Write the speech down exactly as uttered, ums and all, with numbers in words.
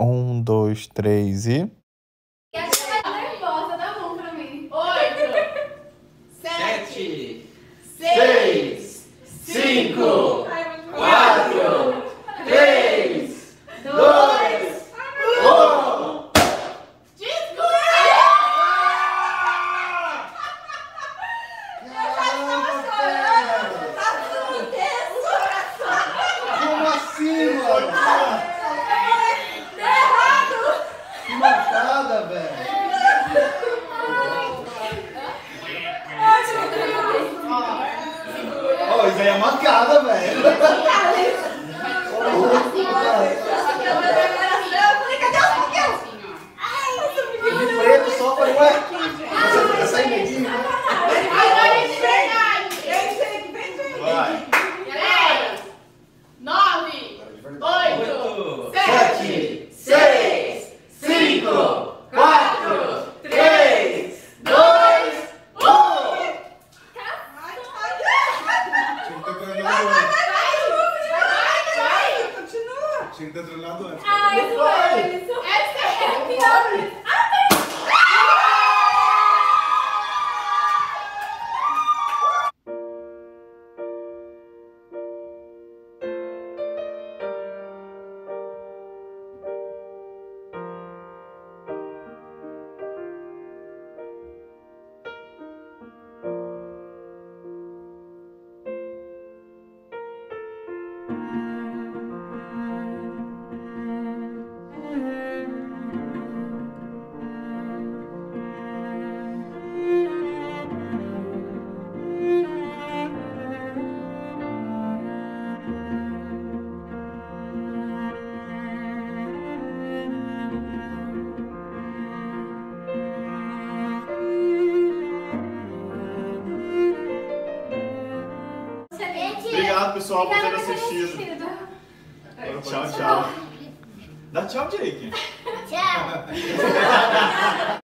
Um, dois, três e... E a gente tá nervosa, dá mão pra mim. Oito, sete, seis, cinco, quatro, três, dois, um. Como assim, mano? Que marcada, velho. Ó, isso aí é marcada, velho. De preto só, falei, ué, você vai sair neguinho? Vai. dez, nove, oito, Sete, seis, cinco, quatro, três, dois, um. Tinha que ter treinado antes. Ai, foi isso. Essa é a pior. Obrigado, pessoal, por ter Obrigada por ter assistido. assistido. Tchau, tchau. Dá tchau, Jake. Tchau.